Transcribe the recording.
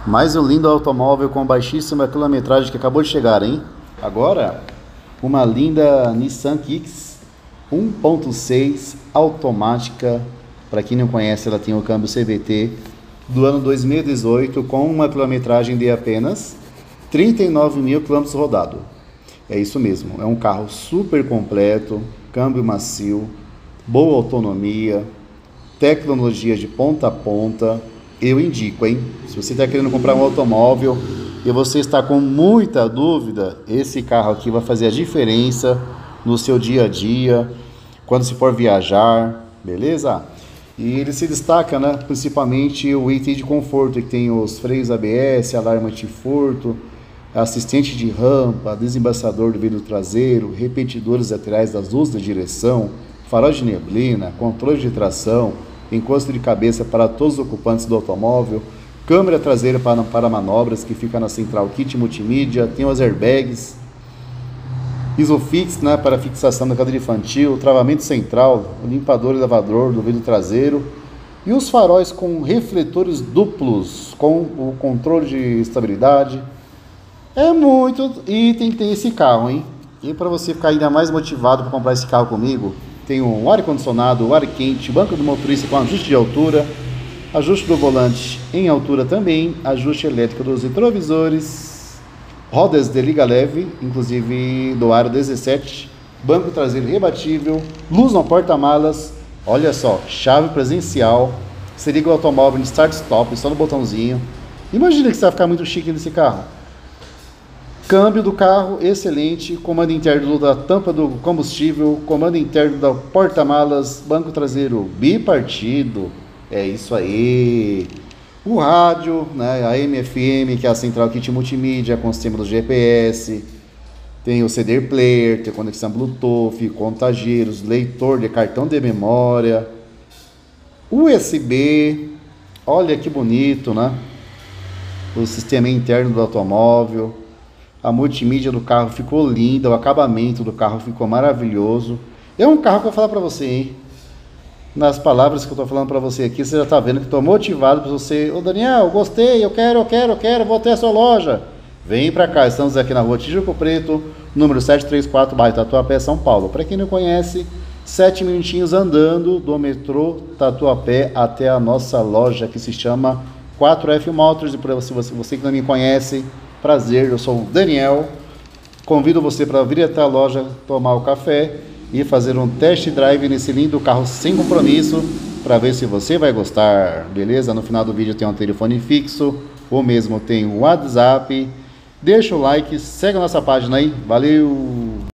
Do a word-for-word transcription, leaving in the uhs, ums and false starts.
Mais um lindo automóvel com baixíssima quilometragem que acabou de chegar, hein? Agora, uma linda Nissan Kicks um ponto seis automática. Para quem não conhece, ela tem o câmbio C V T do ano dois mil e dezoito com uma quilometragem de apenas trinta e nove mil quilômetros rodados. É isso mesmo, é um carro super completo, câmbio macio, boa autonomia, tecnologia de ponta a ponta. Eu indico, hein? Se você está querendo comprar um automóvel e você está com muita dúvida, esse carro aqui vai fazer a diferença no seu dia a dia, quando se for viajar, beleza? E ele se destaca, né? Principalmente o item de conforto, que tem os freios A B S, alarme antifurto, assistente de rampa, desembaçador do vidro traseiro, repetidores laterais das luzes da direção, farol de neblina, controle de tração, encosto de cabeça para todos os ocupantes do automóvel, câmera traseira para, para manobras que fica na central, kit multimídia, tem os airbags, Isofix, né, para fixação da cadeira infantil, travamento central, limpador e lavador do vidro traseiro e os faróis com refletores duplos com o controle de estabilidade. É muito item que tem esse carro, hein? E para você ficar ainda mais motivado para comprar esse carro comigo, tem um ar-condicionado, ar quente, banco do motorista com ajuste de altura, ajuste do volante em altura também, ajuste elétrico dos retrovisores, rodas de liga leve, inclusive do aro dezessete, banco traseiro rebatível, luz no porta-malas, olha só, chave presencial, você liga o automóvel em start-stop, só no botãozinho. Imagina que você vai ficar muito chique nesse carro. Câmbio do carro, excelente. Comando interno da tampa do combustível. Comando interno da porta-malas. Banco traseiro bipartido. É isso aí. O rádio, né, a M F M, que é a central kit multimídia, com o sistema do G P S. Tem o C D player, tem conexão Bluetooth, contageiros, leitor de cartão de memória. U S B. Olha que bonito, né? O sistema interno do automóvel. A multimídia do carro ficou linda, o acabamento do carro ficou maravilhoso. É um carro que eu vou falar para você, hein? Nas palavras que eu estou falando para você aqui, você já está vendo que estou motivado para você. Ô Daniel, gostei, eu quero, eu quero, eu quero, vou ter a sua loja. Vem para cá, estamos aqui na rua Tijuco Preto, número setecentos e trinta e quatro, bairro Tatuapé, São Paulo. Para quem não conhece, sete minutinhos andando do metrô Tatuapé até a nossa loja que se chama quatro F Motors. E para você, você, você que não me conhece, prazer, eu sou o Daniel, convido você para vir até a loja tomar o café e fazer um test drive nesse lindo carro sem compromisso, para ver se você vai gostar, beleza? No final do vídeo tem um telefone fixo, ou mesmo tem o WhatsApp. Deixa o like, segue a nossa página aí, valeu!